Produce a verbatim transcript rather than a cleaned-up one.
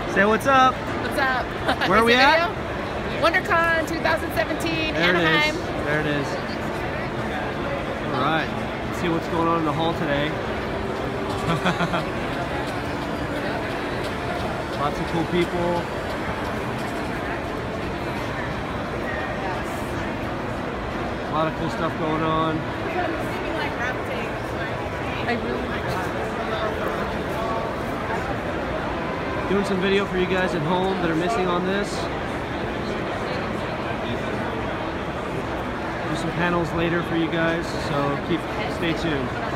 Say what's up. What's up? Where are we at? Wondercon twenty seventeen, there Anaheim. It is. There it is. All right. Let's see what's going on in the hall today. Lots of cool people. A lot of cool stuff going on. I really like that. Doing some video for you guys at home that are missing on this. Do some panels later for you guys, so keep stay tuned.